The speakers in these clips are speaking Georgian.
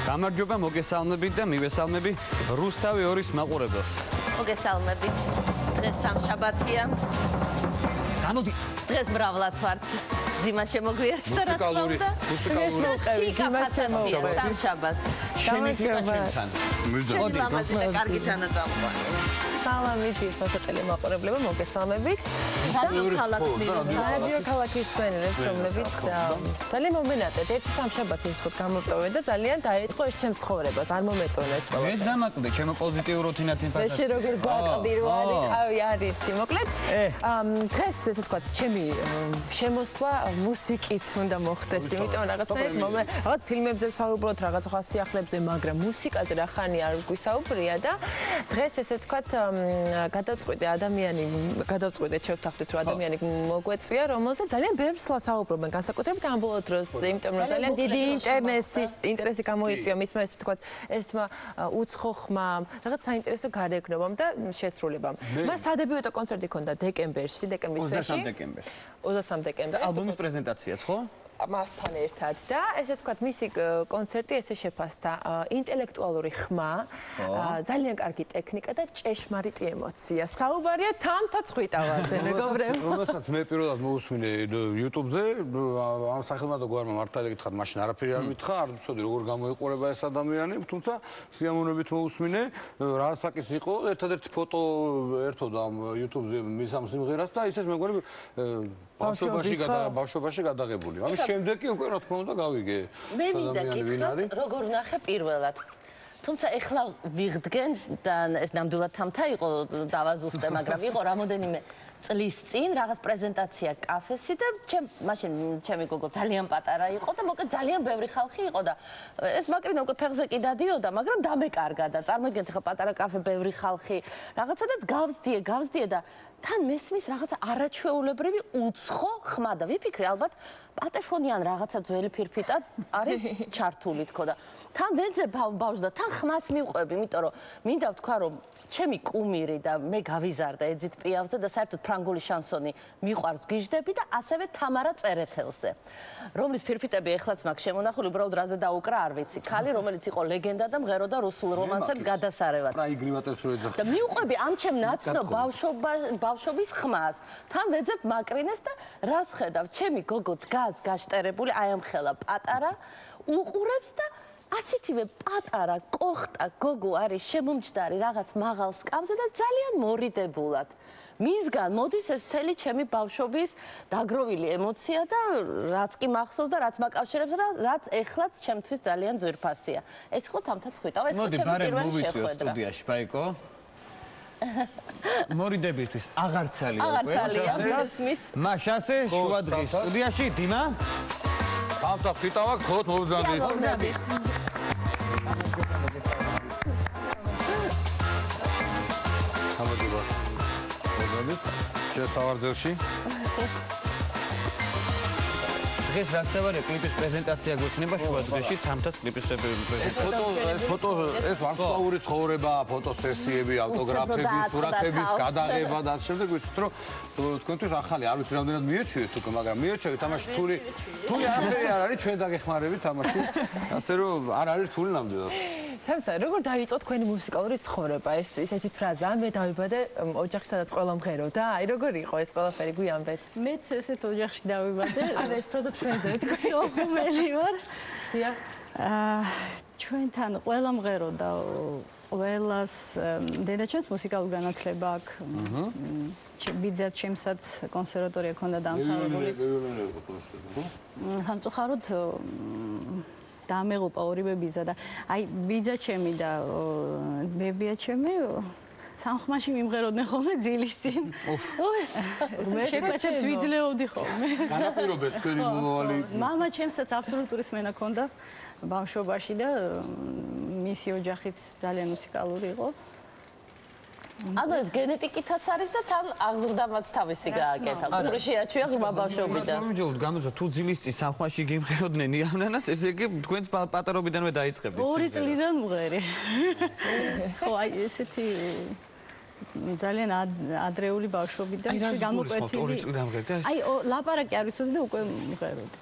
გამარჯობა, მოგესალმებით და მივესალმები რუსთავი 2-ის მაყურებელს. მოგესალმებით. დღეს სამშაბათია. გამოდი. დღეს მრავლად ვართ. ძიმა შემოგვიერთდა რა თქმა უნდა. მუსიკალური ძიმა შემოგვიერთდა სამშაბათს. გამარჯობა. მოდი ლამაზი და კარგი თანაწამყვანი. სალამი თვითონ ტელემაყურებლებო, მოგესალმებით. რადიო ქალაქის ფენელებს, რომლებიც ძალიან მომენატრეთ ერთი სამშაბათი ის თქო გამოტოვე და ძალიან დაეწყო ეს ჩემს ცხოვრებას, არ მომეწონა ეს ყველაფერი. მე დამაკლდი, ჩემო პოზიტიუროთ ინათინფასად. შე როგორ გაყდი რო არიყავი არიცი, მოკლედ დღეს ესე თქვა ჩემი შემოსვლა მუსიკით უნდა მოხდეს, იმიტომ რაღაც ფილმებზე ვსაუბრობთ, რაღაც სხვა სიახლეებზე, მაგრამ მუსიკაზე რა ხანი არ გვისაუბრია და დღეს ესე თქვა გადავწყვიტე შევთანხმდით რომ ადამიანი მოგვეწვია, რომელსაც ძალიან ბევრს საუბრობენ, განსაკუთრებით ამ ბოლო დროს, იმიტომ რომ ძალიან დიდი ინტერესი გამოიწვია მისმა ესე თქვა ესმა უცხო ხმამ, რაღაც საინტერესო გარეგნობამ და შესრულებამ. მას სადებიუტო კონცერტი ჰქონდა დეკემბერში, დეკემბრის 23 დეკემბერს. ალბომის პრეზენტაციაც, ხო? მასთან ერთად და ესე თქვა მისი კონცერტი ესე შეფასდა ინტელექტუალური ხმა, ძალიან კარგი ტექნიკა და ჭეშმარიტი ემოცია. საუბარია თამთა ცხვიტავაზე, მეგობრებო. რომელსაც მე პირველად მოусმინე YouTube-ზე, ამ სახელმწიფო გვარმა მართალი გითხრათ, მაშინ არაფერი არ მითხრა, არ ვიცოდი როგორ გამოიყურება ეს ადამიანი, თუმცა სიამოვნებით მოусმინე, რასაკის იყო, ერთადერთი ფოტო ერთოდა ამ YouTube-ზე მის ამ სიმღერას და ისეს მეგონი ბავშვობაში გადაღებული. ამის შემდეგ კი უკვე რა თქმა უნდა გავიგე. მე მინდა გითხრათ, როგორ ნახე პირველად. თუმცა ეხლა ვიღდგენ და ეს ნამდვილად თამთა იყო დავაზუსტე, მაგრამ იყო რამოდენიმე წლის წინ რაღაც პრეზენტაცია კაფეში და მაშინ ჩემი გოგო ძალიან პატარა იყო და მოკლედ ძალიან ბევრი ხალხი იყო და ეს მაკრინა უკვე ფეხზე კი დადიოდა, მაგრამ დამეკარგა და წარმოიდგინეთ ხა პატარა კაფე, ბევრი ხალხი რაღაცა და გავზდიე და თან მესმის რაღაცა არაჩვეულებრივი უცხო ხმა და ვიფიქრე ალბათ პატეფონიან რაღაცა ძველი ფირფიტა არის ჩართული თქო და თან ვეძე ბავშვს და თან ხმას მივყვები, იმიტომ რომ მინდა ვთქვა რომ ჩემი კუმირი და მე გავიზარდა ეძით პიავზე და საერთოდ ფრანგული შანსონი მიყვარს გიჟდები და ასევე თამარა წერეთელზე, რომლის ფირფიტები ეხლაც მაქვს შემონახული, უბრალოდ რაზე დაუკრა არ ვიცი. ქალი, რომელიც იყო ლეგენდა და მღეროდა რუსულ რომანსებს გადასარევად. და მივყვები ამ ჩემ ნაცნობ ბავშვობის ხმას. თან ვეძებ მაკრინეს და რას ხედავ, ჩემი გოგო დგას გაშტერებული, აი ამ ხელა პატარა, უყურებს და ასეთივე პატარა კოხტა გოგო არის შემომჯდარი რაღაც მაღალ სკამზე და ძალიან მორიდებულად. მისგან მოდის ეს მთელი ჩემი ბავშვობის დაგროვილი ემოცია და რაც კი მახსოვს და რაც მაკავშირებს და რაც ეხლაც ჩემთვის ძალიან ძვირფასია. ეს ხო თამთა ცხვიტავა, ეს ხო ჩემი პირველი შეხვედრა. სტუდიაში ბაიკო. მორიდებისთვის აღარცალია უკვე. აღარცალია მისმის. მაშასე შუადღის სტუდიაში დიმა. თამთა ცხვიტავა გქონდ მოვზანდით. შესავარძელში დღეს რაც დავარია კლიპის პრეზენტაცია გვექნება შუადღეში თამთას კლიპის პრეზენტაცია. ეს ფოტო ეს ვარსკვლავური ცხოვრება, ფოტოსესიები, ავტოგრაფები, სურათების გადაღება და ამ შემდეგ ვიცით რომ თქვენთვის ახალი არ ვიცი რამდენად მიეჩვიეთ უკვე, მაგრამ მიეჩვიეთ ამაში რთული არაფერი არ არის, ჩვენ დაგეხმარებით ამაში. ასე რომ არ არის რთული ნამდვილად. თამთა, როგორ დაიწყო თქვენი მუსიკალური ცხოვრება? ეს ესეთი ფრაზა, მე დავიბადე ოჯახში, სადაც ყველა მღეროდა. აი როგორ იყო ეს ყველაფერი, გვიამბეთ? მეც ესეთ ოჯახში დავიბადე. არა, ეს ფრაზა ჩვენზე სოხუმელი ვარ. დიახ. ჩვენთან ყველა მღეროდა, ყველას დედაჩემს მუსიკალური განათლება აქვს. ბიძაც ჩემსაც კონსერვატორია ჰქონდა დამთავრებული. სამწუხაროდ დამეღუპა ორივე ბიძა და აი ბიძა ჩემი და ბებია ჩემი სამხმაში მიმღეროდნენ ხოლმე ძილის წინ. მე შეკვეთებს ვიძლეოდი ხოლმე. განაპირობეს თქვენი მომავალი. მამა ჩემსაც აბსოლუტური სმენა ჰქონდა ბავშვობაში და მისი ოჯახიც ძალიან მუსიკალური იყო. ანუ ეს გენეტიკითაც არის და თან აღზრდამაც თავისი გააკეთა. კურში აჩვია ღრმა ბავშვობიდან. მომიჯოლოდ გამოძა თუ ძილის წინ სამხმაში გიმღეროდნენ იანანას, ესე იგი თქვენს პატარობიდანვე დაიწყებდით. 2 წლიდან მღერი. ხო, აი ესეთი ძალიან ადრეული ბავშვობიდან გამოკვეთილი. აი 2 წლიდან მღერდი. აი ლაპარაკი არ ვიცოდი და უკვე მღეროდი.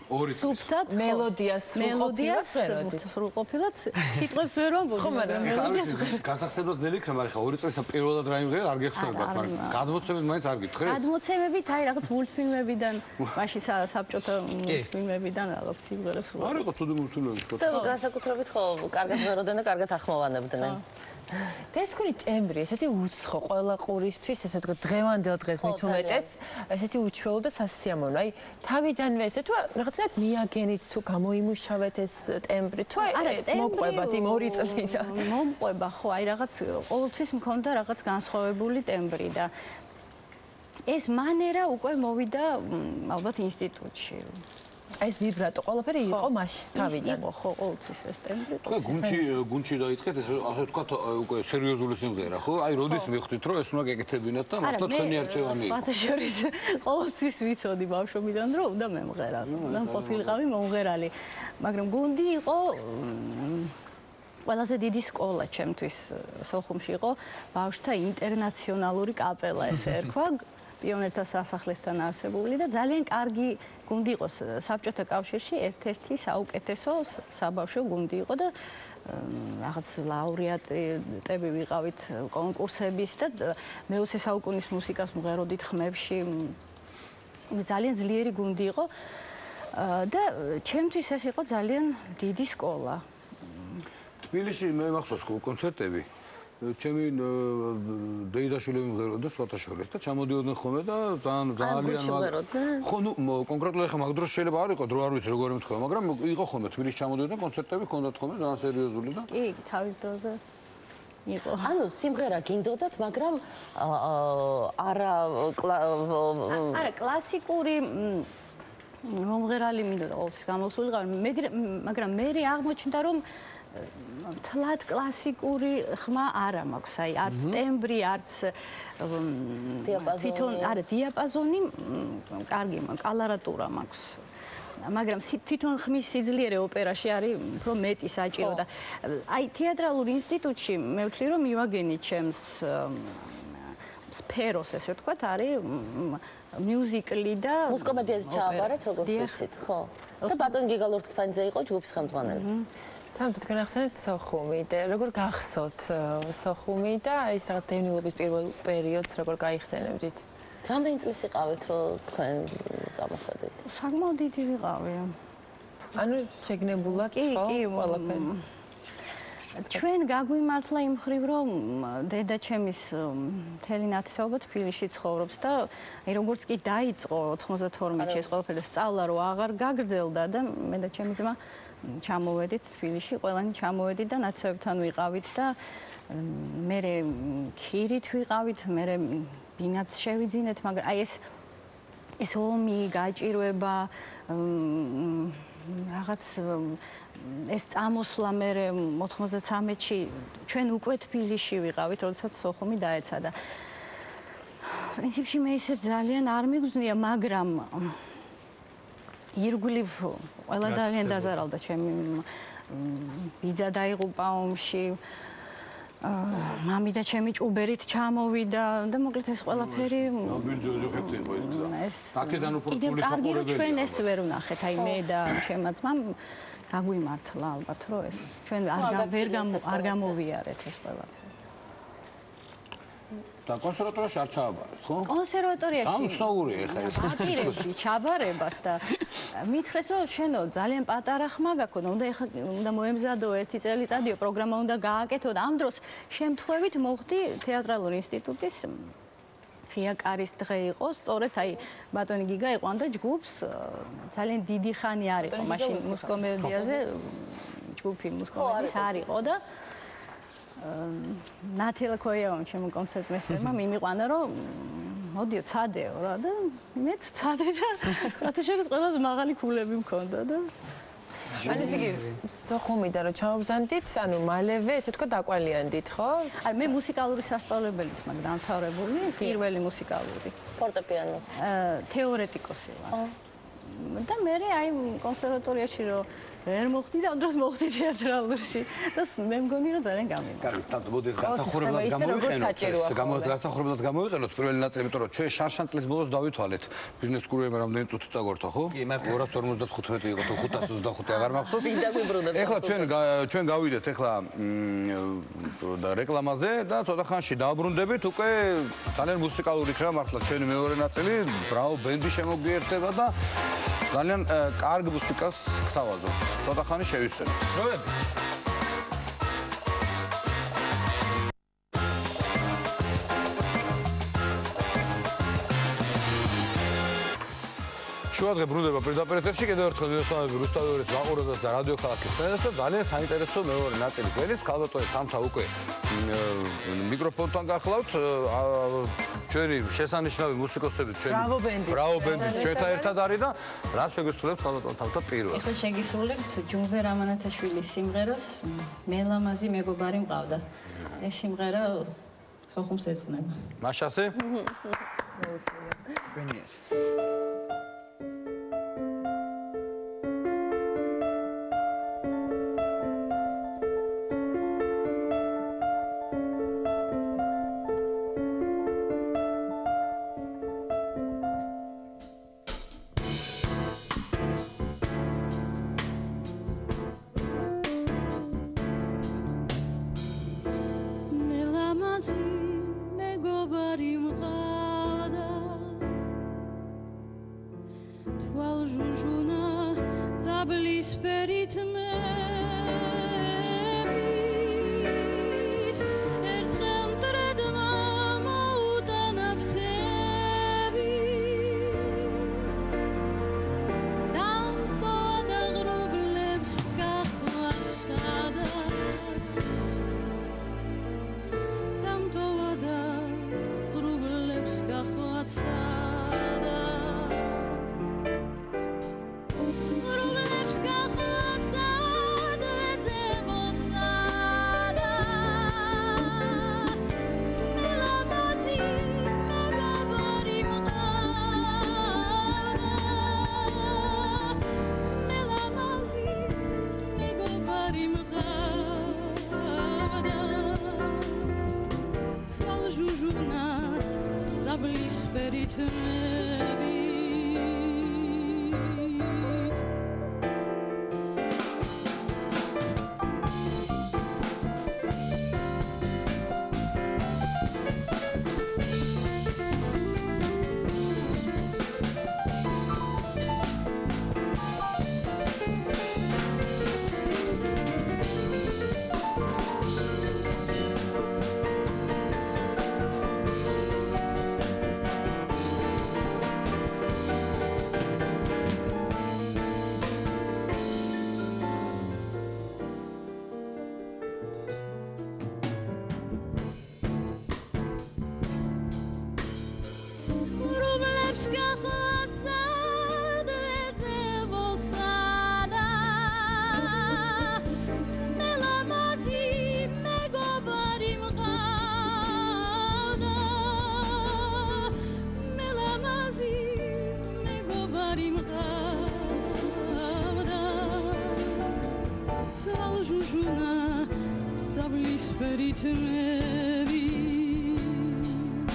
სუფთად მელოდიას სრულყოფილად სიტყვებს ვერ ვამბობ მაგრამ მელოდიას გასახსენებლად ძნელი იქნება მაგრამ ხა 2 წელს პირველად რა იმღერა არ გეხსენებათ მაგრამ გადმოცემით მაინც არ გითხრეს გადმოცემებით აი რაღაც მულტფილმებიდან მაშინ საბჭოთა მულტფილმებიდან რაღაც სიმღერებს არ იყო ცუდი მულტფილმები ხო და განსაკუთრებით ხო კარგად ვეროდნენ და კარგად ახმოვანებდნენ ეს თქვენი ტემბრი, ესეთი უცხო ყველა ყურისთვის, ესე ვთქვათ, დღევანდელ დღეს მით უმეტეს, ესეთი უჩვეულო და სასიამოვნო. აი, თავიდანვე ესე თუ რაღაცნაირად მიაგენით თუ გამოიმუშავეთ ეს ტემბრი, თუ მოყვებათ იმ 2 წლიდან. მომყვება ხო, აი რაღაც ყოველთვის მქონდა რაღაც განსხვავებული ტემბრი და ეს მანერა უკვე მოვიდა ალბათ ინსტიტუტში. ეს ვიბრატო ყველაფერი იყო მაშინ თავიდან. იყო ხო ყოველთვის ეს ტემბრი. თქვენ გუნჩი დაიწყეთ ეს ასე ვთქვათ უკვე სერიოზული სიმღერა ხო? აი როდის მიხდით რომ ეს უნდა გეკეთებინათ და მართლა თქვენი არჩევანი იყო. პატაშორის ყოველთვის ვიცოდი ბავშვობიდან რომ უნდა მემღერა. და ყოფილიყავი მომღერალი. მაგრამ გუნდი იყო ყველაზე დიდი სკოლა ჩემთვის სოხუმში იყო ბავშვთა ინტერნაციონალური კაპელა ესე ერქვა. პიონერთა სასახლესთან არსებული და ძალიან კარგი გუნდი იყო საბჭოთა კავშირში ერთ-ერთი საუკეთესო საბავშვო გუნდი იყო და რაღაც ლაურეატები ვიყავით კონკურსების და მე-20 საუკუნის მუსიკას ვმღეროდით ხმებში ძალიან ძლიერი გუნდი იყო და ჩემთვის ეს იყო ძალიან დიდი სკოლა თბილისში მე მახსოვს კონცერტები ჩემი დეიდაშვილები მღეროდა სხვათა შორის და ჩამოდიოდნენ ხოლმე და ძალიან ხო ნუ კონკრეტულად ახლა მაგ დროს შეიძლება არ იყოს დრო არ ვიცი როგორი მეთქვა მაგრამ იყო ხოლმე თბილისში ჩამოდიოდნენ კონცერტები ჰქონდათ ხოლმე ძალიან სერიოზული და კი თავის დროზე იყო ანუ სიმღერა გინდოდათ მაგრამ არა კლასიკური მომღერალი მინდოდა ყოველთვის გამოსულიყავი მაგრამ მე აღმოჩნდა რომ თლად კლასიკური ხმა არა მაქვს, აი არც ტემბრი, არც თვითონ არა დიაპაზონი კარგი მაქვს, კალარატურა მაქვს. მაგრამ თვითონ ხმის სიძლიერე ოპერაში არის უფრო მეტი საჭირო და აი თეატრალურ ინსტიტუტში მე ვთვლი რომ მივაგენით ჩემს სფეროს ესე ვთქვათ არის მიუზიკლი და მუსიკომედიაზე ჩააბარეთ როგორც ვიცით, ხო? და ბატონ გიგალორთქიფანიძე იყო ჯგუფის ხელმძღვანელი. თამთა თქვენ ახსენეთ სოხუმი და როგორ გახსოვთ სოხუმი და ის რაღაც დევნილობის პირველ პერიოდს როგორ გაიხსენებდით? რამდენი წლის იყავით რომ თქვენ გამოხედეთ? საკმაოდ დიდი ვიყავი. ანუ შეგნებულად ხო ყველაფერი. ჩვენ გაგვიმართლა იმ ხრივ რომ დედა ჩემის მთელი ნათესაობა თბილისში ცხოვრობს და აი როგორც კი დაიწყო 92-ში ეს ყველაფერი სწავლა რო აღარ გაგრძელდა და მე და ჩემი ძმა ჩამოვედით თბილისში, ყველანი ჩამოვედით და ნაცნობებთან ვიყავით და მე ქირით ვიყავით, მე ბინაც შევიძინეთ, მაგრამ აი ეს ომი, გაჭირვება, რაღაც ეს წამოსვლა მე 93-ში ჩვენ უკვე თბილისში ვიყავით, როდესაც სოხუმი დაეცა და პრინციპში მე ისე ძალიან არ მიგზნია, მაგრამ ირგვლივ ყველა ძალიან დაზარალდა ჩემი ბიძა დაიღუპა ომში მამი და ჩემი ჭუბერით ჩამოვიდა და მოკლედ ეს ყველაფერი კიდევ კარგი რომ ჩვენ ეს ვერ ვნახეთ აი მე და ჩემმა ძმამ გაგვიმართლა ალბათ რომ ეს ჩვენ არ გამოვიარეთ ეს ყველაფერი და კონსერვატორიაში არ ჩააბარეთ, ხო? კონსერვატორიაში. გამცნაურია ხა ეს. აპირებდი ჩაბარებას და მითხრეს რომ შენო ძალიან პატარა ხმა გაქვს, უნდა მოემზადო 1 წელიწადიო პროგრამა უნდა გააკეთო და ამ დროს შემთხვევით მოხდი თეატრალურ ინსტიტუტის ღია კარის დღე იყო, სწორედ აი ბატონი გიგა იყვანდა ჯგუფს ძალიან დიდი ხანი არ იყო მაშინ მუსიკომედიაზე ჯგუფი მუსიკომედიის არ იყო და ნათელა ქოიავამ ჩემო კონცერტმეისტერმა მიმიყვანა რომ მოდიო ცადეო რა და მეც ცადე და რათა შეიძლება ყველაზე მაღალი ქულები მქონდა და ანუ ისე კი სოხუმიდან რომ ჩამოვზანდით, ანუ მალევე ესე თქვა დაკვალიანდით, ხო? აი მე მუსიკალური სასწავლებელიც მაქვს დამთავრებული, პირველი მუსიკალური. ფორტეპიანოს. თეორეტიკოსი ვარ. და მე აი კონსერვატორიაში რომ ვერ მოხდი და ამ დროს მოხდი თეატრალურში და მე მგონი რომ ძალიან გამიგო. კარგი, თამთა მოდი ეს განსახურებლად პირველი ნაწილი, იმიტომ რომ ჩვენ შარშანწლის ბოლოს დავითვალეთ. ბიზნეს კურიერმა რამდენი წუთი წაგორთა, ხო? 255 იყო თუ 525 აღარ მახსოვს. ეხლა ჩვენ გავიდეთ ეხლა რეკლამაზე და ცოტა ხანში დავბრუნდებით, უკვე ძალიან მუსიკალური იქნება მართლა ჩვენი მეორე ნაწილი, ბრავო ბენდი შემოგვიერთება და ძალიან კარგ მუსიკას გთავაზობ. ცოტა ხანი შევისწრებთ. დროებით. შუადღე ბრუნდება პირდაპირ ეთერში, კიდევ ერთხელ მივესალმები რუსთავის მაყურებელს და რადიო ქალაქის ფენას და ძალიან საინტერესო მეორე ნაწილი გველის. ქალბატონი თამთა უკვე მიკროფონთან გახლავთ. ჩვენი შესანიშნავი მუსიკოსები ბრავო ბენდის ჩვენთან ერთად არის და რა შეგესრულებთ ქალბატონ თამთა პირველს? ეხლა შეგისრულებთ ჯუმბერ ამანათაშვილის სიმღერას მელამაზი მეგობარი მყავდა. ეს სიმღერა სოხუმს ეძღვნება. მაშასე? ჩვენია.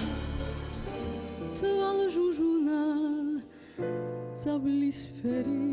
Zablis feri